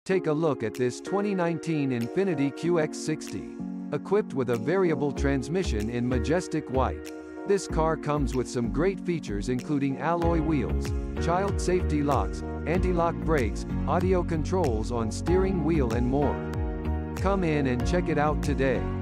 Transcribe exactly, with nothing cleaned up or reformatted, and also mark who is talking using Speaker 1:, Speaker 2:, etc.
Speaker 1: Take a look at this twenty nineteen INFINITI Q X sixty. Equipped with a variable transmission in majestic white. This car comes with some great features including alloy wheels, child safety locks, anti-lock brakes, audio controls on steering wheel and more. Come in and check it out today.